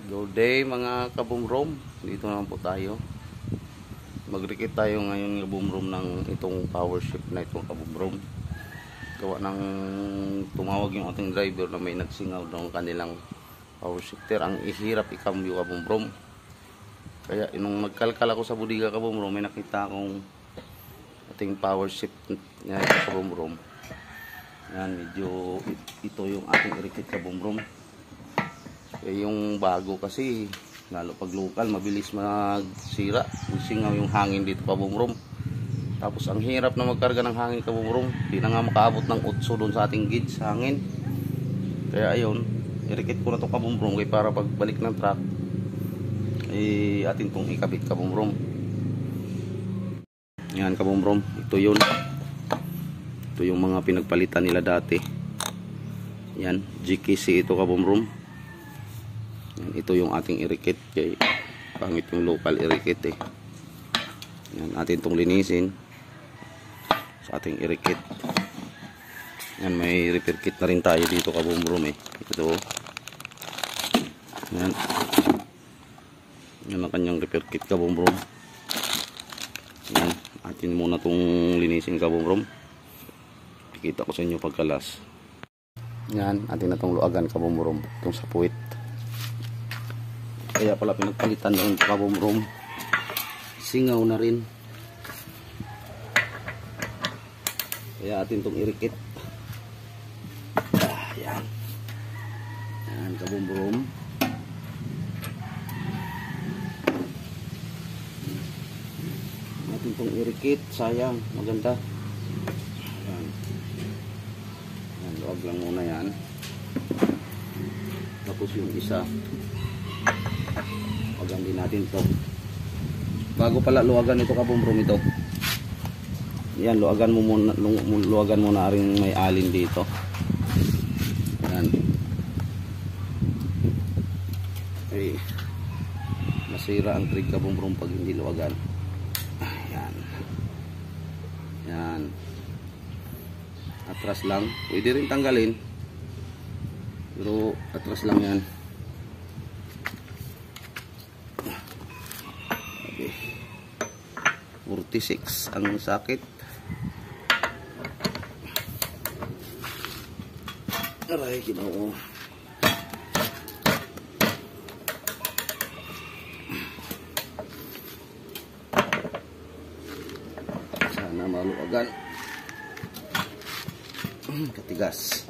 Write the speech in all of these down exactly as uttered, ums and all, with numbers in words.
Good day mga kabumrom. Dito naman po tayo. Mag-receive tayo ngayon kabumrom ng itong power shift na itong kabumrom. Gawa ng tumawag yung ating driver na may nagsingaw ng kanilang power shifter. Ang ihirap ikambyo kabumrom. Kaya nung nagkalkal ako sa budiga kabumrom, may nakita akong ating power shift na kabumrom. Yan, medyo ito yung ating i-receive kabumrom. Eh, yung bago kasi lalo pag local mabilis magsira, singaw yung hangin dito kabumrom. Tapos ang hirap na magkarga ng hangin kabumrom, di na nga makaabot ng utso doon sa ating gauge hangin. Kaya ayun, irikit ko na to kabumrom kaya para pagbalik ng truck eh atin tong ikabit kabumrom. Yan kabumrom, ito yun, ito yung mga pinagpalitan nila dati. Yan, G K C ito kabumrom. Yan, ito yung ating irikit, kay pangit yung local irikit eh. Yan, atin itong linisin sa ating irikit. Yan, may repair kit na rin tayo dito kabumrom eh. Ito, yan, yan ang kanyang repair kit kabumrom. Yan, atin muna itong linisin kabumrom. Ikita ko sa inyo pagkalas. Yan, atin na itong luagan kabumrom, itong sa puwit. Kaya pala pinagpalitan ng kabumrom, singaw na rin. Kaya atin itong irikit. Ah, yan. Yan kabumrom. Atin itong irikit, sayang, maganda. Yan. Yan, luwag lang muna yan. Tapos yung isa, luwagan din natin to. Bago pala luwagan ito kabumrom ito. Yan, luwagan mo muna, luwagan mo na rin may alin dito. Yan. Eh, masira ang trig kabumrom pag hindi luwagan. Yan. Yan. Atras lang. Pwede rin tanggalin. Pero atras lang yan. forty-six ang sakit. Aray, Ginoo. Sana maluwagan. Katigas.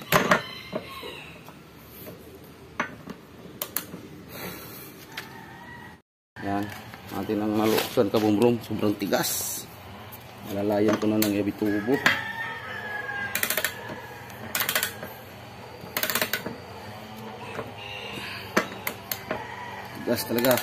Yan, natin ang maluksan kabumrom, sobrang tigas. Malalayan ko na ng ebitubo. Tigas talaga.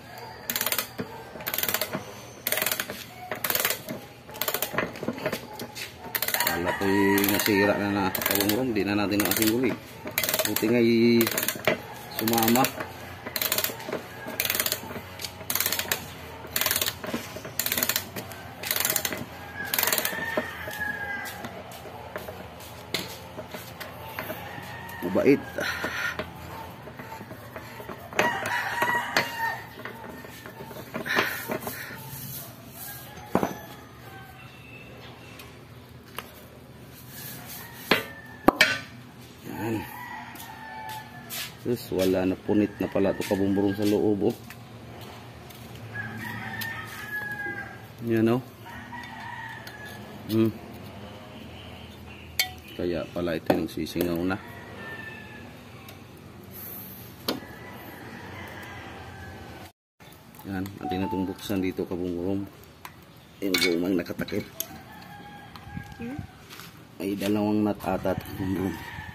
Kala ko'y nasira na na kabumrom, di na natin nakasinguli. Buti nga'y sumama. Mabait. Yan. Terus wala na, punit na pala ito kabumburong sa loob oh. Yan oh. Hmm. Kaya pala ito yung sisingaw na. Yan, natin na itong buksan dito kabumrom. Yung gumang nakatakip. Hmm? May dalawang nut ata kabumrom.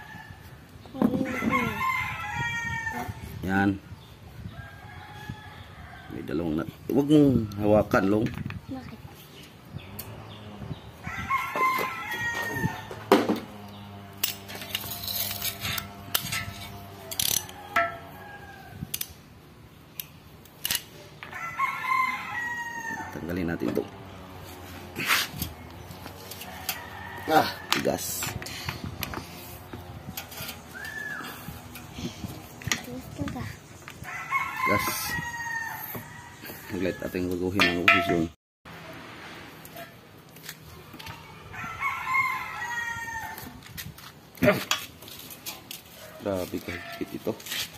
Yan. May dalawang nut. Huwag mong hawakan, Long. Bakit? Tanggalin natin ito. Ah, tigas. gas. Naglit ating baguhin ang posisyon. Grabe kahigpit ito.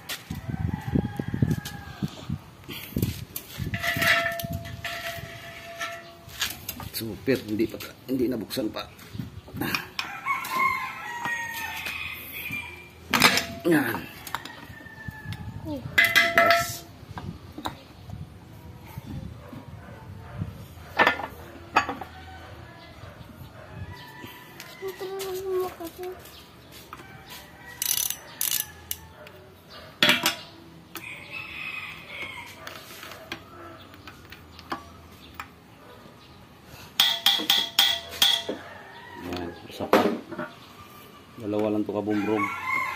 Super, hindi pa hindi nabuksan pa. Yan. Gas. Yan, isa pa. Dalawa lang to kabumbrong.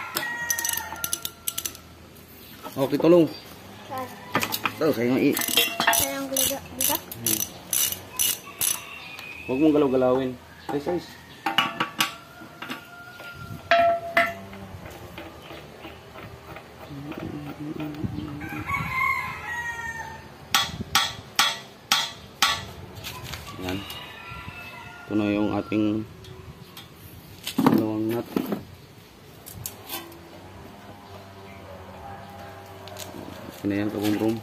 Okay, tulong. Daw, sa'yo nga i. Sayang galaga, bisa? Hmm. Huwag mong galaw-galawin. Size, size. Yan. Ito na yung ating dalawang nut. Ito na yan, kabumbrong.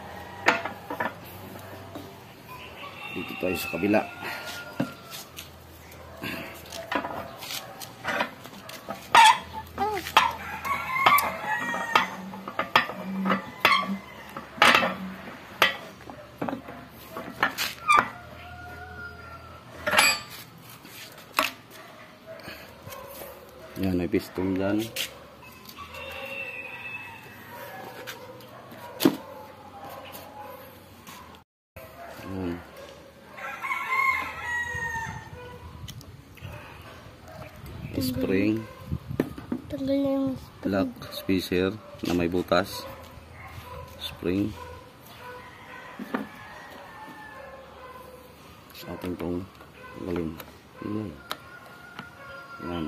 Dito tayo sa kabila. Yan, may piston dyan. Yan. Spring. Tanggal na yung Lock spacer na may butas. Spring. Sa ating itong galing. Yan. Yan.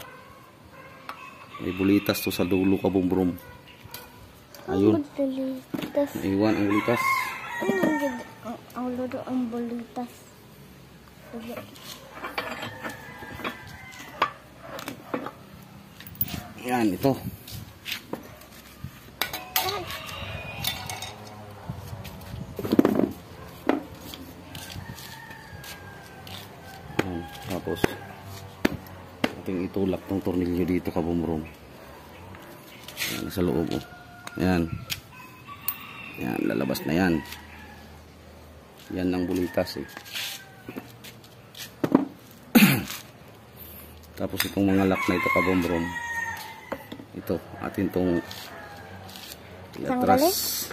May bulitas to sa dulo kabumbrong. Ayun. bulitas. Naiwan ang bulitas. Ano yung gid ang ang ludo ang bulitas? Yan, ito. Yan, tapos ating itulak tong tornilyo dito kabumbrong. Yan, sa loob. Oh. Yan. Yan, lalabas na yan. Yan ang bulitas eh. Tapos itong mga lock na ito kabumbrong. Ito, atin tong latras.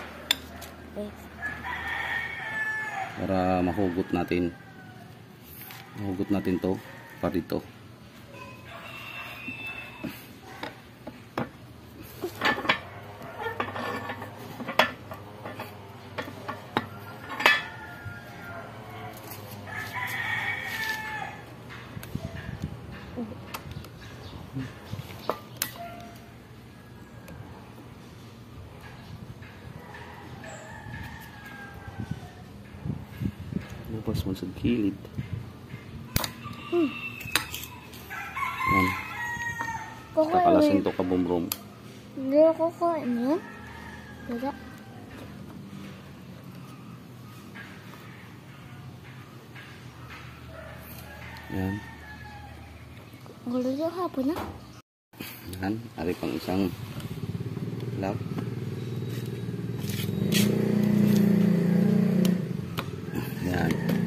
Para mahugot natin. Mahugot natin to pa dito. Lupas mo sa gilid. Hmm. Yan. Kakalasin to kabumbrong. Hindi ako kain yan. Wala. Yan. Gulo yung hapon na. Yan. Ari pang isang lock. Yan.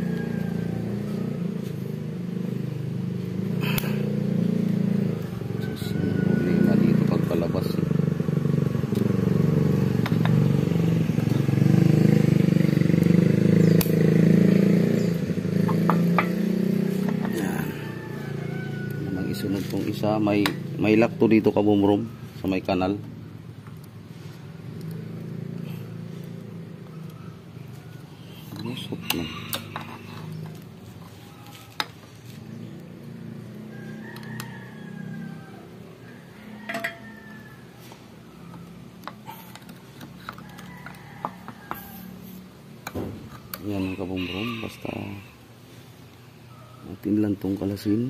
Problema dito pagpalabas. Yan. Namang isunod pong isa. May, may lock to dito kabumbrong sa may kanal. Musok na. Yan mga kabumrom, basta natin lang tong kalasin.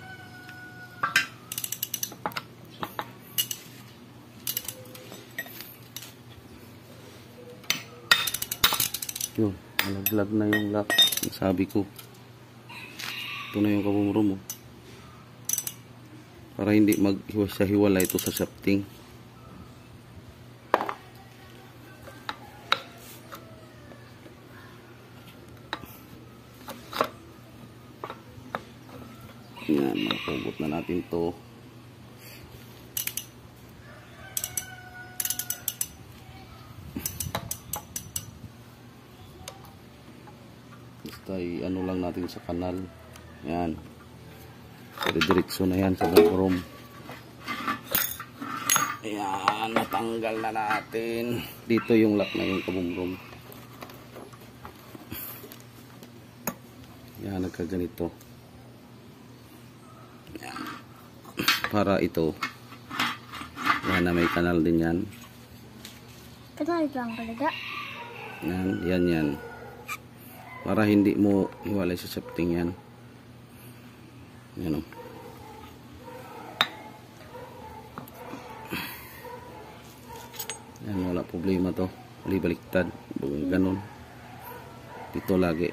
Yun, malaglag na yung lock. Sabi ko, ito na yung kabumrom, oh. Para hindi maghiwa-hiwala ito sa shafting. Yan, mapugot na natin to. Basta ano lang natin sa kanal. Yan. Diretso na yan sa room. Ayan, natanggal na natin. Dito yung lock na yung kabumrom. Yan, nagkaganito. Yan. Para ito. Yan na may kanal din yan. Kanal lang talaga. Yan, yan, yan. Para hindi mo hiwalay sa shafting yan. Yan o. Yan, wala problema to. Bali-baliktad. Ganun. Dito lagi.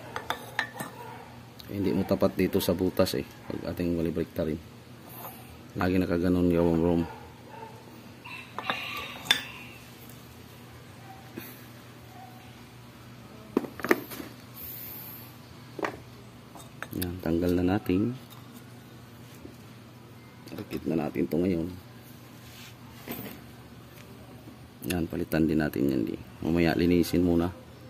Eh, hindi mo tapat dito sa butas eh. Pag ating bali-baliktad rin. Lagi nakaganon yung room. Yan, tanggal na natin. Rakit na natin to ngayon. Yan, palitan din natin yan. Di. Mamaya linisin muna.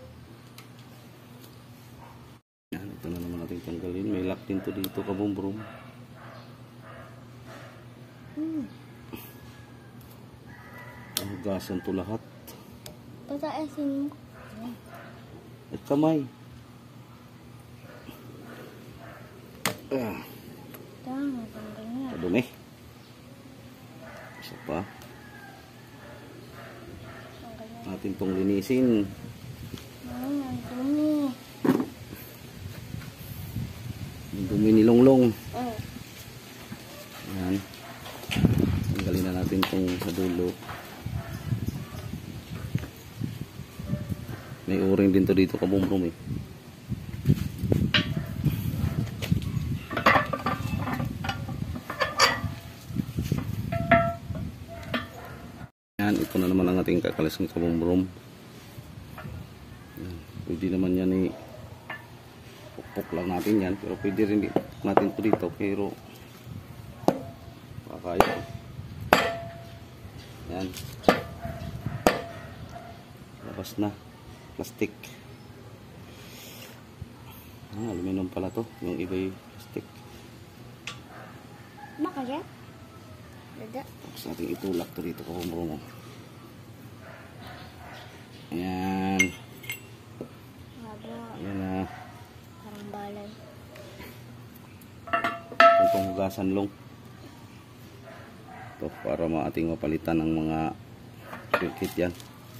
Yan, ito na naman natin tanggalin. May lock din to dito, kabumrom. Hmm. Hugasan to lahat. Pataasin mo. At kamay. Ah, Tama, tanggal niya. kadumi. Isa pa. Tanggal niya. Natin tong linisin. Ay, ang dumi. Yung dumi ni Longlong. Oh. Yan. Tanggalin na natin tong sa dulo. May o-ring din to dito, kabumrom eh. Yan, ito na naman ang ating kakalas ng kabumrom. Yan. Pwede naman yan eh. Pukpok lang natin yan. Pero pwede rin natin ito dito. Pero pakaya. Yan. Labas na. Plastic. Ah, aluminum pala to. Yung iba yung plastic. Baka yan? Dada. Tapos natin itulak to dito kabumrom. Ayan. Haba. Ayan na. Parang balay. Itong panghugasan long. Ito para maating mapalitan ng mga circuit yan.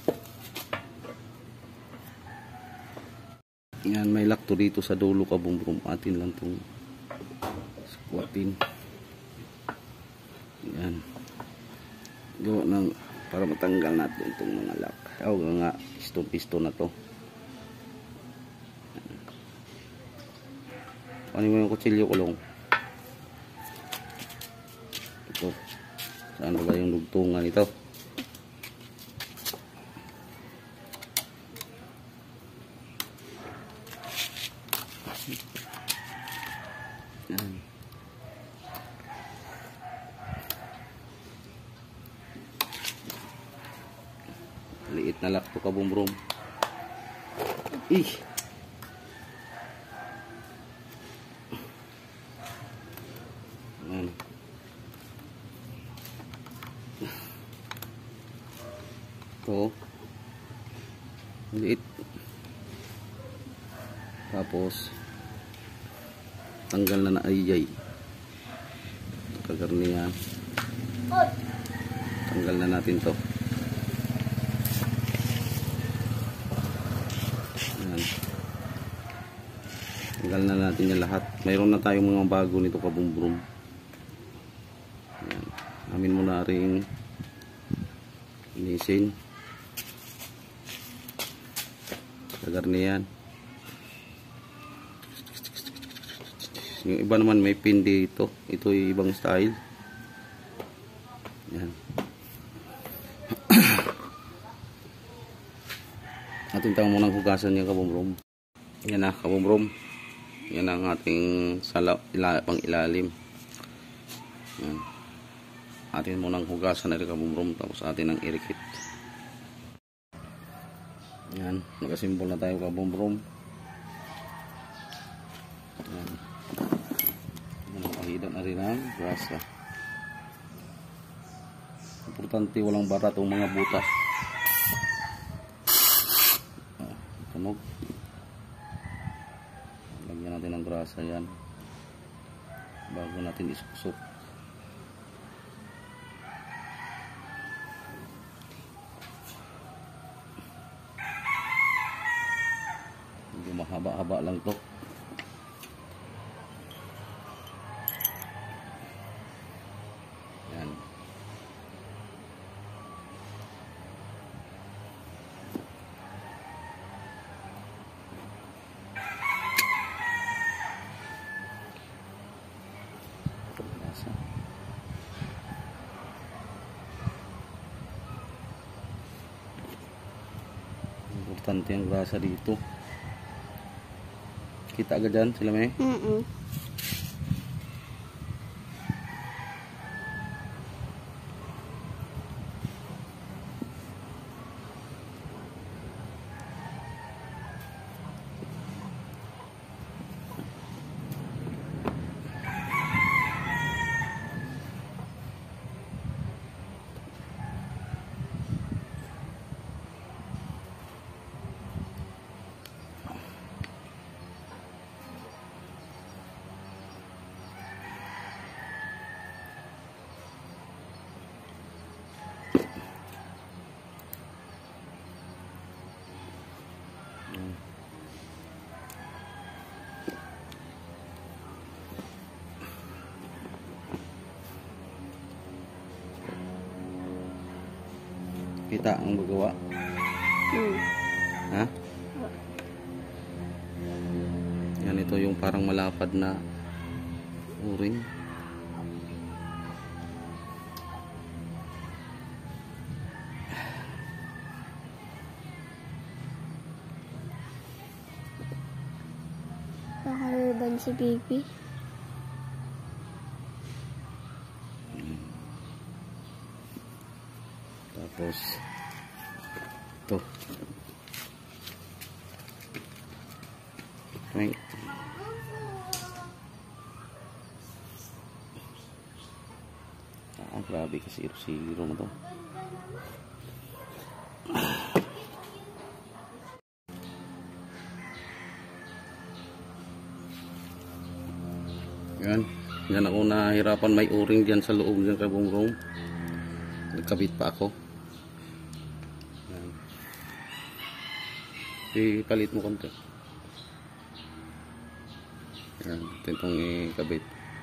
Yan, may lock to dito sa dulo kabumrom. Atin lang itong squatin. Yan. Gawa ng para matanggal natin itong mga lock. O nga, piston-piston na to. Ano mo yung kutsilyo kulong? Ito. Saan ba yung lugtungan ito? Yan. Liit na lock to kabumrom. Ih. Yan. Ito. Liit. Tapos tanggal na na ayay. Kagarni yan. Tanggal na natin to. Yan. Tanggal na natin yung lahat. Mayroon na tayong mga bago nito kabumbrum. Ayan. Amin mo na rin linisin. Tagar na yan. Yung iba naman may pin dito. Ito yung ibang style. Yan. Ating tawag munang hugasan yung kabumbrum. Yan na kabumbrum. Yan ang ating sala, ila, pang ilalim. Yan. Atin munang hugasan na rin kabumbrum. Tapos atin ang irikit. Yan. Nakasimbol na tayo kabumbrum. Yan. Pahidan na rin ang grasa. Importante walang barat o mga butas. Ah, tunog. Lagyan natin ng grasa yan bago natin isuksok. Hindi mahaba-haba lang to. Yan. Grasa. Importante ang grasa dito. Kita agad dyan sila may? Mm-mm. Kita ang magawa. Mm. Ha? Yan, ito yung parang malapad na uring. Nakaliban si Bibi. Tapos ito. Ay. Ah, grabe kasi zero na to. Yan. Yan ako nahirapan, may o-ring dyan sa loob ng kabumbrum. Nagkabit pa ako. Yan. Ipalit mo konti. Yan. Ito itong ikabit.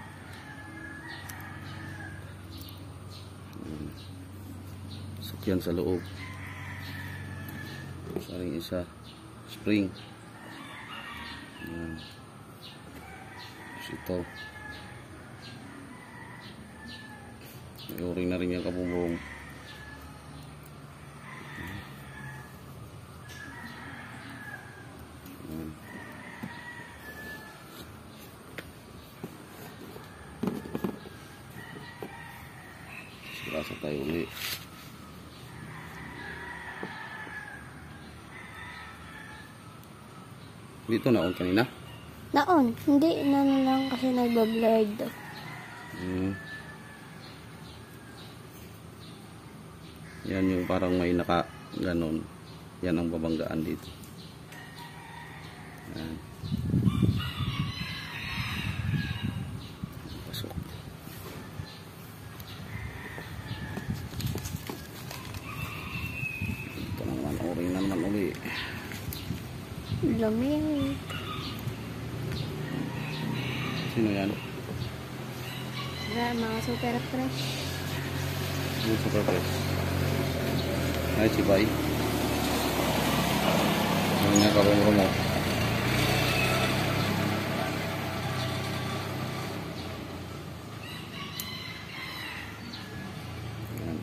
Yan. Sakyan sa loob. Saring isa. Spring. Yan. Tapos ito. May o-ring na rin yung kabumbrum. Grasa tayo uli. Dito na on kanina? Naon, hindi na lang kasi nagbablurred daw. Hmm. Yan yung parang may naka ganon. Yan ang babanggaan dito. Yan. Pasok. Ito naman, o-ring na naman uli. Lamig. Sino yan? Wala, mga super fresh. Yung super fresh. Ay, si Bay. Ano nga kabong mo? Yan.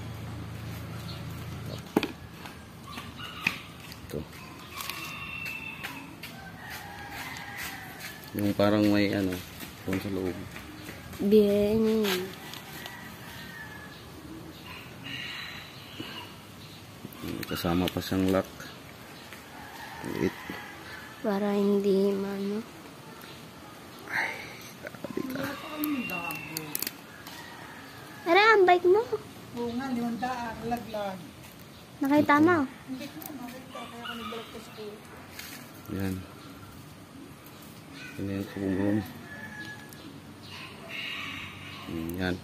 Ito. Yung parang may ano, doon sa loob. Bien. Kasama pa siyang lock. Wait. Para hindi mano. Ay, grabe ka. Ara, ang bike mo. Oo nga, limang daan, laglag. Nakita mo. Hindi ko na makita, kaya ako nagbalak sa school. Yan. Yan yung kabong-room. Yan.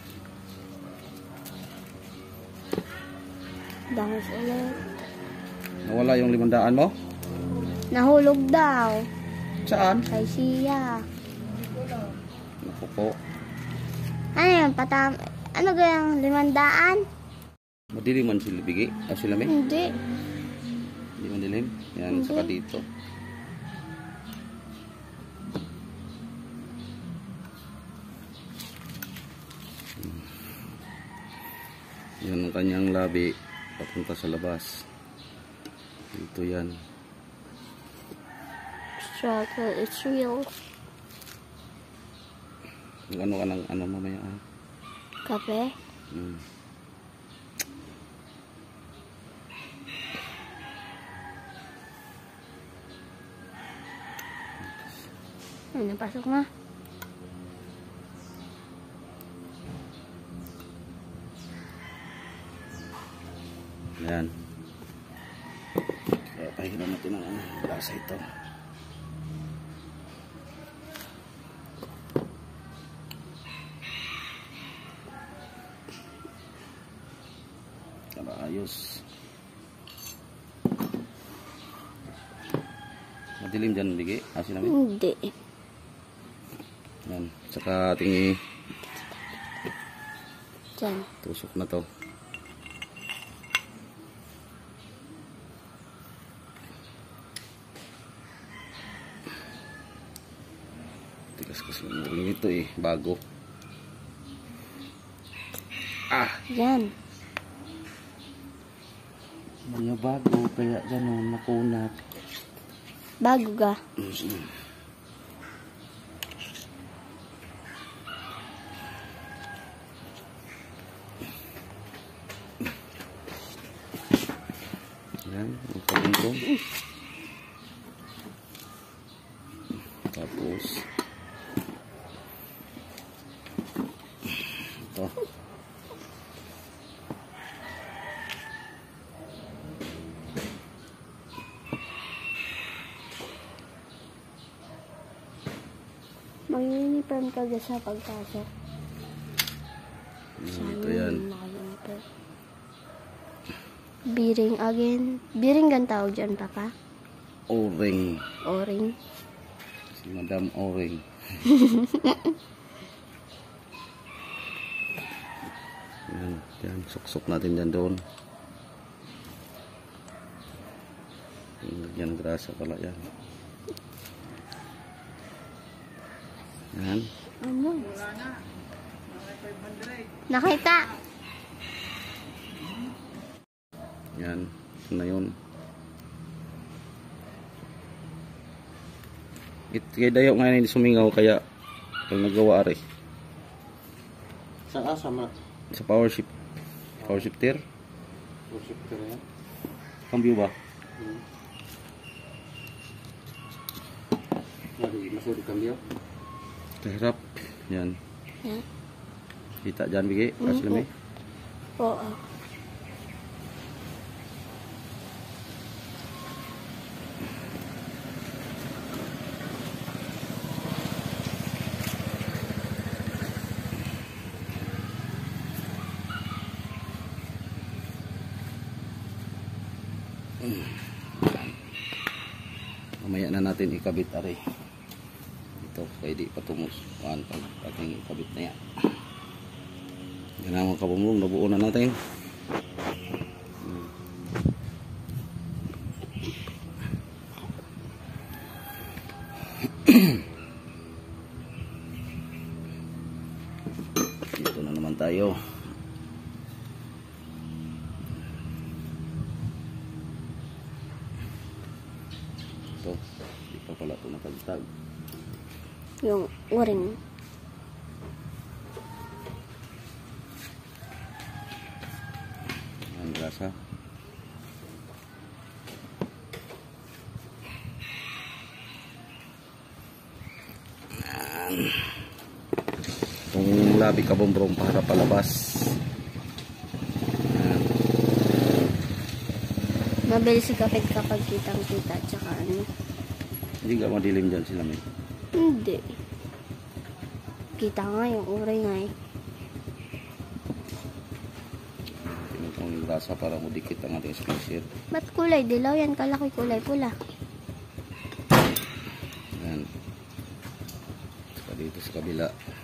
Dangos ulit. Nawala yung limandaan mo? Nahulog daw. Saan? Kay siya. Naku po. Ano yan? Patam... Ano gayang limandaan? Madilim man sila bigi? Ah, sila may? Hindi. Hindi madilim? Yan, Hindi. saka dito. Hmm. Yan ang kanyang labi papunta sa labas. Dito yan. Struggle, it's real. Yung ano ka ng ano mamaya ah. Kape? Hmm. Ano, pasok na. Yan. Kaya pahiran natin ang ano, lasa ito. Para ayos. Madilim dyan, bigi. Asin namin. Hindi. Yan. Saka ating Diyan. tusok na to. Tigas kasi umuring ito eh. Bago. Ah! Yan. Mga bago. Kaya gano'n nakunat. Bago ga. Yan. Ang kabungkong. Tapos ito. Mag-uniform ka sa pagpasok. Ito yan. Naka-uniform. Biring again. Biring gan tawag dyan, Papa? O-ring. O-ring. Si Madam O-ring. Yan. Yan. Suksok natin dyan doon. Yan. Grasa pala yan. Yan. Ano? Nakita. Yan. Ito na yun. It, kaya dayo ngayon hindi sumingaw kaya pag nagawa ari. Saan ka? Sama? Sa power shift. Power shifter. Worship ka rin. Cambio ba? Hmm. Mari, masuk cambio. Terhadap. Yan. Yan. Kita dyan bigi. Kasi lami. Oo. Mamaya na natin ikabit ari. Ito. dito kaya di patumos kuhan pag ating kabit na yan. Yan na mga kabumrong, nabuo na natin. Dito na naman tayo. Ito, di pa pala ito nakagtag. Yung uring. Ang grasa. Yan. Itong labi kabumbrong para palabas. Yan. Mabilis si kapit kapag kitang kita. Tsaka ano. Hindi ka madilim dyan sila may. Hindi. Kita nga yung uring nga eh. Itong grasa para mudikit ang ating spacer. Ba't kulay dilaw yan? Kalaki kulay pula. Yan. Saka dito sa kabila.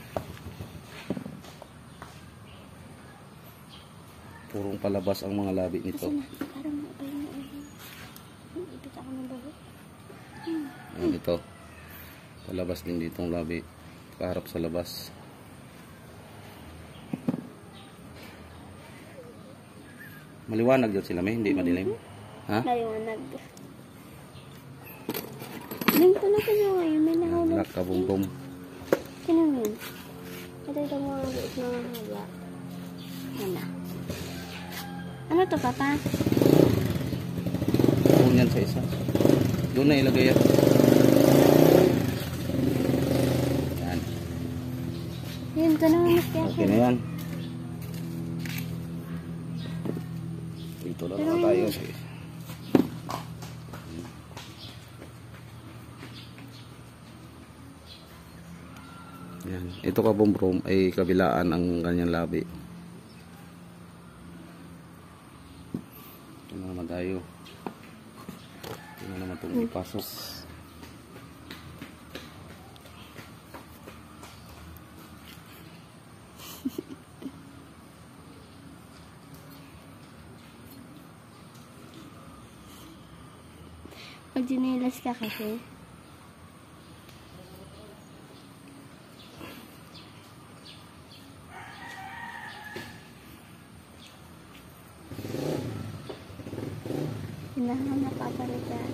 Purong palabas ang mga labi nito. Kasi na, parang ay na ay. Ipit ako ng bago. Yan ito. Palabas din dito ang labi. Kaharap sa labas. Maliwanag dyan sila may, hindi madilim. Ha? Naliwanag. Ganito na kayo ngayon. May nahulog. Black kabum-bum. Sino yun? Ito ito mga liit na haba. Ano? Ano to, Papa? Doon yan sa isa. Doon na ilagay yan. Yan. Yun, ito naman mas kaya Okay na yan. Dito na naman tayo. Yan. Ito kabumbrong ay kabilaan ang kanyang labi. Ito na naman tayo. Ito na naman itong ipasok. Pag dinilas ka kasi. Hinahanap papalitan.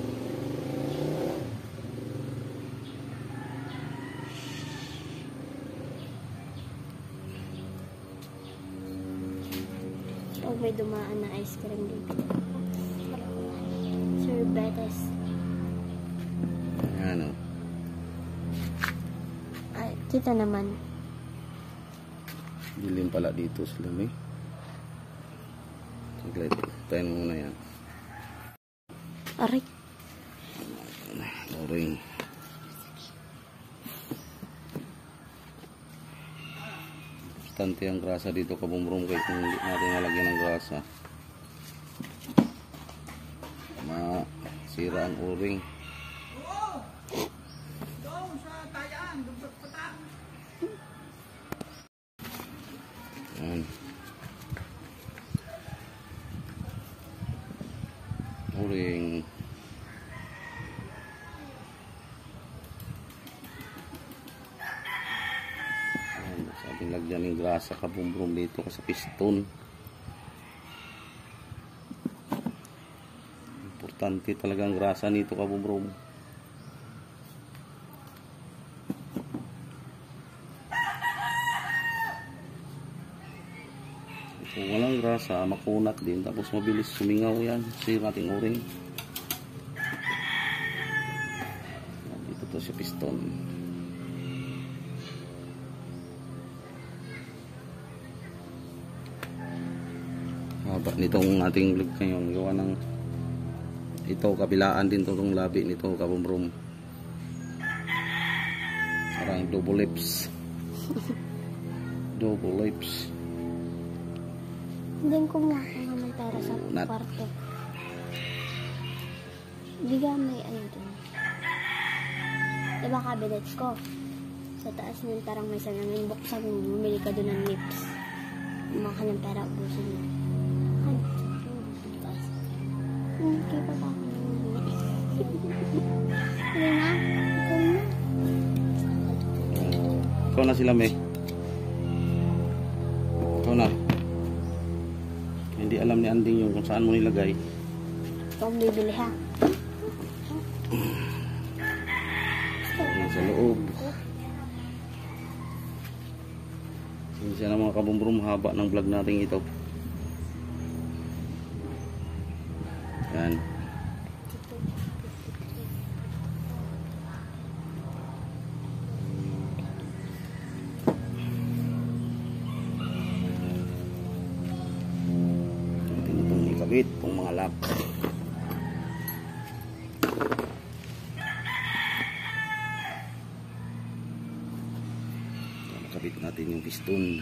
Pag may dumaan na ice cream dito. Sorbetes. Yan o. Ay, kita naman. Dilim pala dito sila may. Saglit. Tayo muna yan. Aray. Oring. Bastante ang grasa dito kabumbrong kahit kung hindi natin nalagyan ng grasa. Masira ang oring. Yan. Oring. Sa ating lagyan ng grasa kabumbrong dito sa piston. Importante talaga ang grasa nito kabumbrong. Kung walang grasa, makunat din. Tapos mabilis sumingaw yan. Sira ating o-ring. Dito to sa piston. Haba nitong ating vlog ngayon. Gawa ng ito, kabilaan din itong labi nito, kabumbrong. Parang double lips. Double lips. Hindi ko nga kung may pera sa Nat. kwarto. Hindi ka may ano dun. Diba cabinets ko? Sa taas nun, parang may salamin. Buksan mo, bumili ka doon ng lips. Maka ng pera, ubusin mo. Ano? Taas. Hindi pa ba ako nangyay? Ano na? Ikaw na. Ikaw na sila, May. Ikaw na. Hindi alam ni Anding yung kung saan mo nilagay. Ikaw ang bibili, ha? Ayan, sa loob. Siya na mga kabumbrum, haba ng vlog natin ito. Yan. Natin itong ikabit, itong mga lock. Kabit natin yung piston.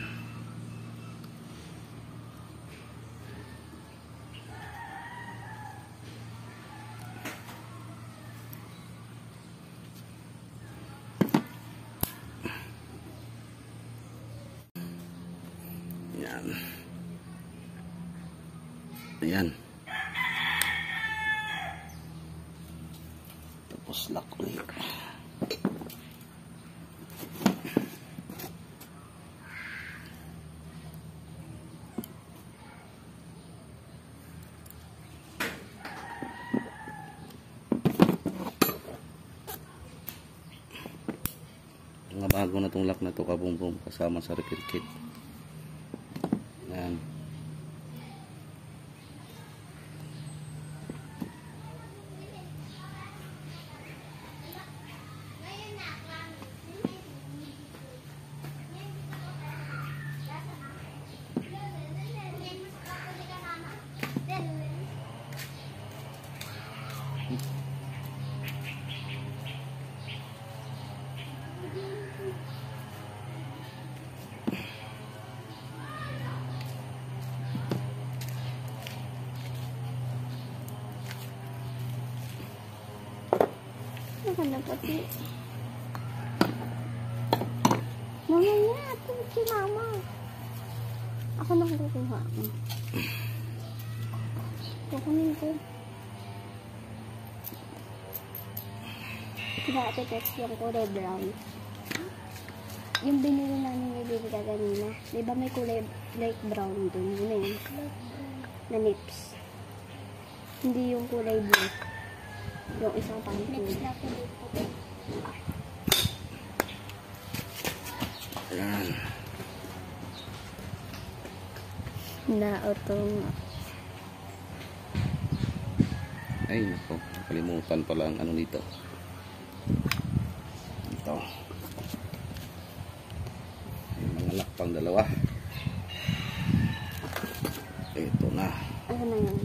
Yan. Ayan. Tapos lock ulit. Mga bago na itong lock na ito, kabumbrum, kasama sa repair kit. Yan. Ano na pati? Mamaya, tulog si mama. Ako nang kukuha. Kukunin ko. Kaya ate text yung kulay brown. Yung binili namin ni Bibi ka kanina. Diba may kulay light brown dun? Yun na yun. Na nips. Hindi yung kulay blue. Yung isang pangit. Next na po dito. Ayan. Na-auto. Ay, nako. Nakalimutan pala ang ano dito. Ito. May mga lock pang dalawa. Ito na. Ano na yun?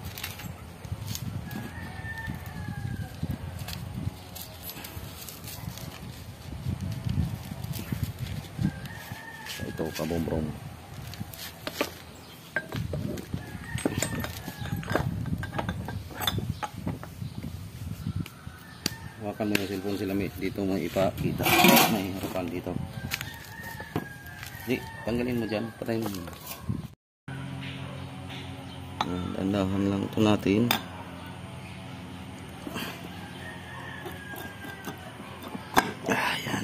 Ito, kabumbrum. Hawakan mo yung cellphone sila, may dito mo ipakita. May harapan dito. Di, tanggalin mo dyan. Patayin mo. Dandahan lang ito natin. Ayan.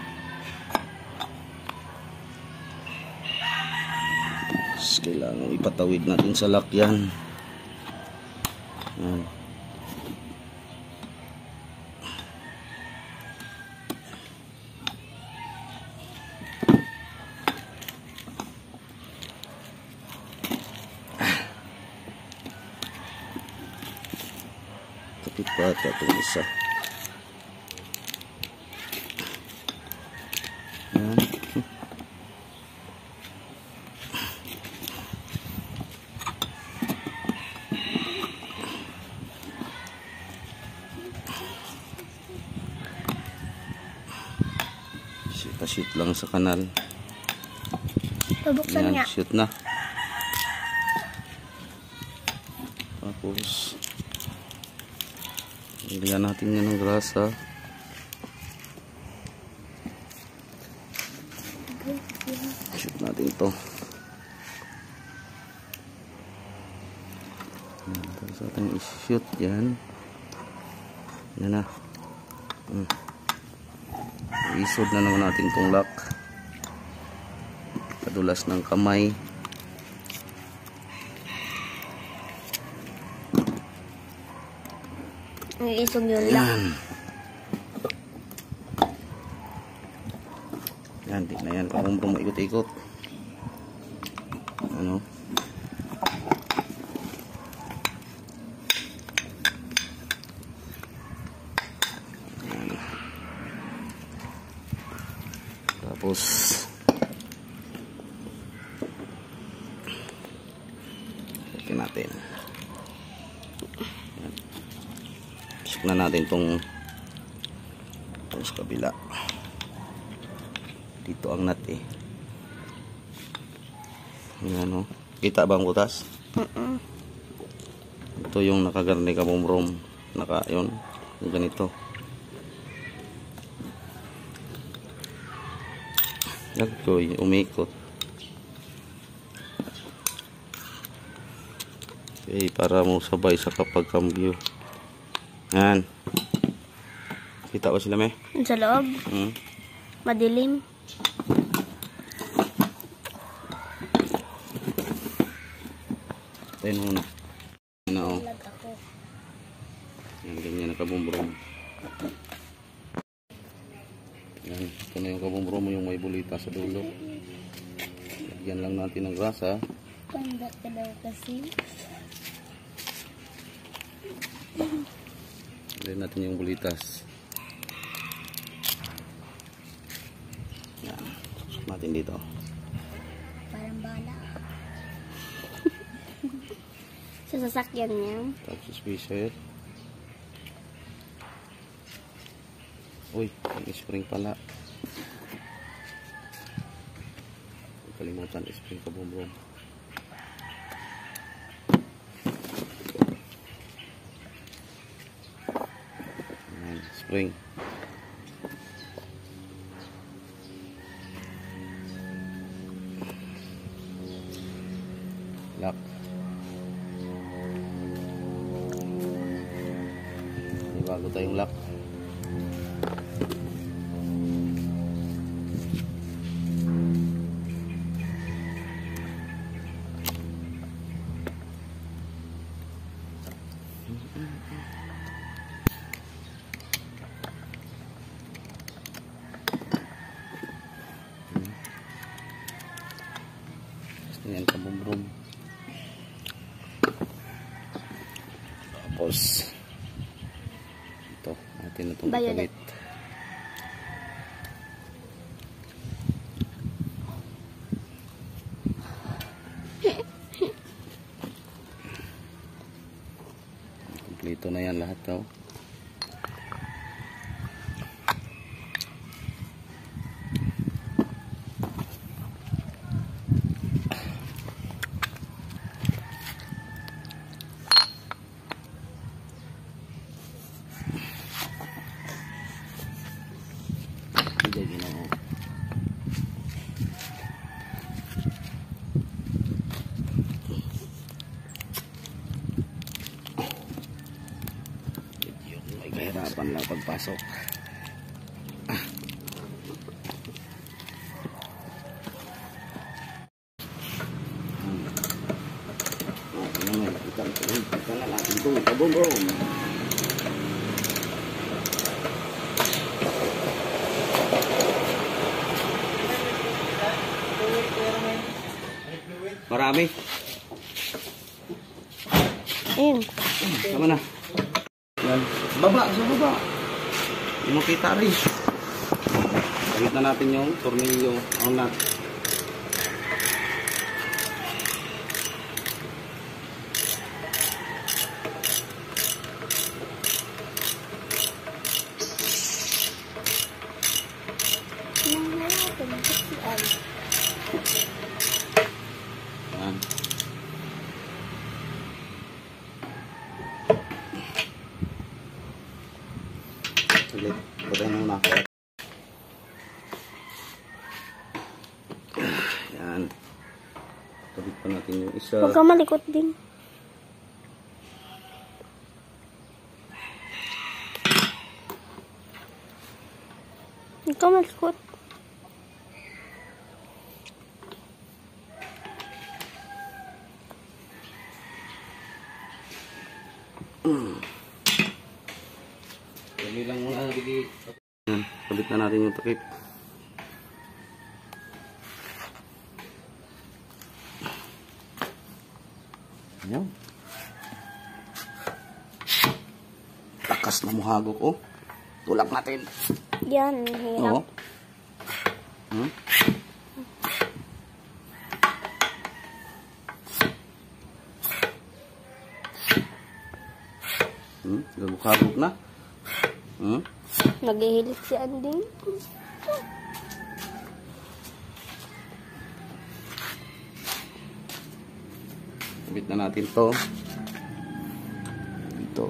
Kailangan ipatawid natin sa lock yan. Ayan. Kapit pa ito itong isa. Ayan. Shoot lang sa kanal. Pabuksan Ayan, niya. shoot na. Tapos ilagyan natin yan ng grasa. natin to. Tapos ating i-shoot yan. Yan na. Hmm. I-shoot na naman natin tong lock. Kadulas ng kamay. Ang isog yung lock. Yan. Yan, di na yan. Kabumbrom ikot-ikot. Ano? Yan. Tapos check natin. Yan. Check na natin tong tong sa kabila. Dito ang nut eh. Ayan o. Kita ba ang butas? Uh-uh. Ito yung nakagarni ka bumrom. Naka, yun. Yung ganito. Yan ko, umikot. Okay, para mo sabay sa kapag cambio. Yan. Kita ba sila, me? Sa loob. Hmm. Madilim. Tayo muna. Yan o. Yan, ganyan na kabumbrom. Yan, ito na yung kabumbrom, yung may bulita sa dulo. Lagyan lang natin ng grasa. Panda ka daw kasi. Lagyan natin yung bulitas. Yan, susuk natin dito. Parang bala. Sa sasakyan niya. Tapos spacer. Uy, ang spring pala. Kalimutan spring kabumbrom. Ayan, spring. Lock. May bago tayong lock. Ayan, kabumbrom. Tapos ito, natin na itong Violet. ikalit. Kompleto na yan lahat daw. Hindi ginawa. Yung may kahirapan lang pagpasok. Kita na natin itong kabumbrom. Marami. Ayun. Sama na. Yan. Baba, sa baba. Yung makita rin. Lagit na natin yung tornilyo. Ang nut. Yan. Saglit. Batay muna. Yan. Isa. Huwag ka malikot din. Huwag ka malikot. Dali lang muna. Yan, kabit na natin yung takip. Yan. Takas na muhagok, oh. Tulak natin. Yan, hirap. Oo. Hmm? Hmm? Gagok-hagok na. Hmm? Naghihilik si Anding. Kabit na natin to. Dito.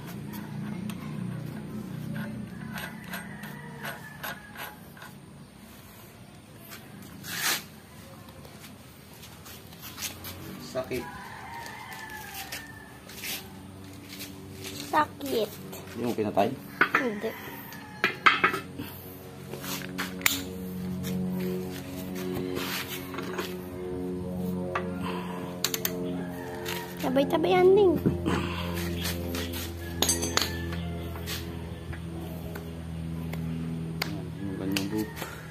Sakit. Sakit. Yung pinatay. Hindi. Tabay-tabay Anding. Yung kanyang boot.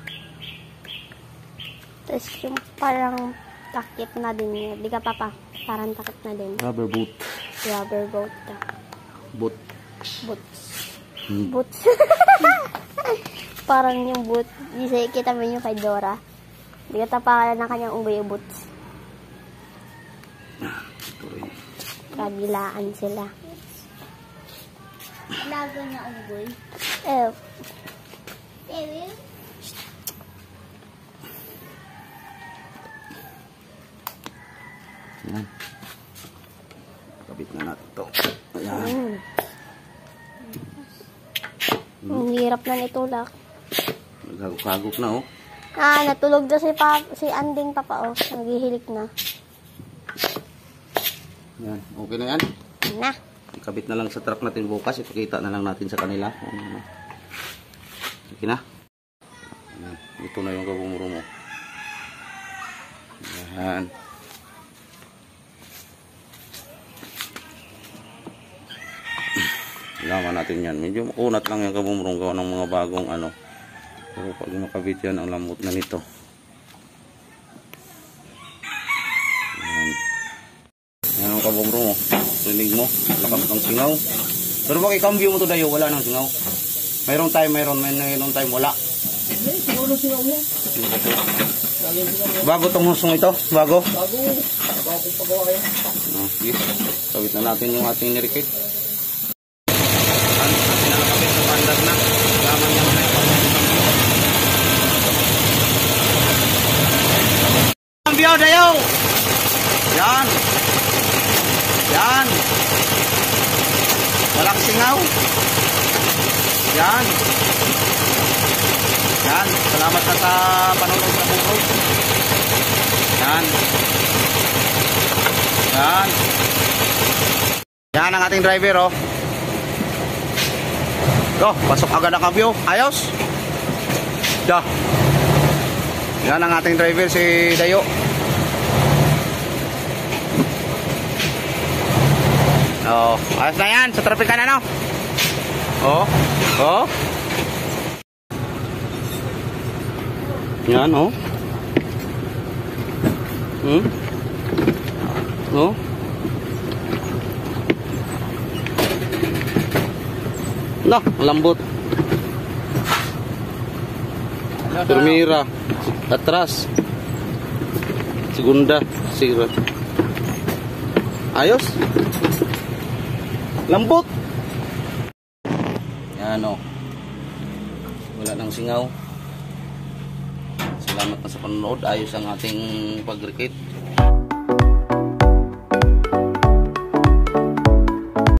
Tapos yung parang takip na din niya. Di ka pa pa. Parang takip na din. Rubber boot. Rubber boat ka. Boot. Boots. Hmm. Boots. Parang yung boot. Isa kita mo yung kay Dora. Di ka tapakan ng kanyang unggoy yung boots. Ito rin. Kagilaan sila. Lago na unggoy. Eh, Pero, Yan. Kabit na natin to. Ayan. mm. Ang hirap na nitulak. Naghagok-hagok na, oh. Ah, natulog daw si, pa, si Anding papa, oh. Naghihilik na. Yan. Okay na yan. Na. Ikabit na lang sa truck natin bukas. Ipakita na lang natin sa kanila. Okay na. Yan. Ito na yung kabumuro mo. Yan. Ilaman natin yan. Medyo makunat lang yung kabumurong gawa ng mga bagong ano. Pero pag makabit yan, ang lambot na nito. Yan. Yan ang kabumurong mo. Rinig mo. Lakas ng singaw. Pero pag ikambyo mo to dayo, wala nang singaw. Mayroong time, mayroon. Mayroong time, wala. Bago tong husong ito? Bago? Bago. Bago pagawa yan. Oh, sige. Kabit na natin yung ating nirikit. Pandag na. Laman niya na yung cambio dayo. Yan. Yan. Walang singaw. Yan. Yan. Salamat na sa panonood sa buko. Yan. Yan. Yan ang ating driver, oh. Go, pasok agad ang kabyo. Ayos. Da. Yan ang ating driver si Dayo. Oh, ayos na yan. Sa traffic ka na, no? Oh. Oh. Yan, oh. Hmm? Oh. No, lambot. Primera, atras. Segunda, sira. Ayos. Lambot. Yan, o. Wala nang singaw. Salamat na sa panonood. Ayos ang ating pagrikit.